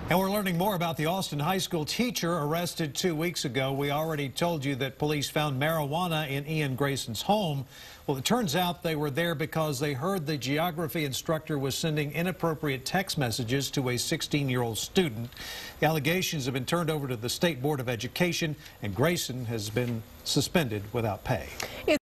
And we're learning more about the Austin High School teacher arrested 2 weeks ago. We already told you that police found marijuana in Ian Grayson's home. Well, it turns out they were there because they heard the geography instructor was sending inappropriate text messages to a 16-year-old student. The allegations have been turned over to the State Board of Education, and Grayson has been suspended without pay.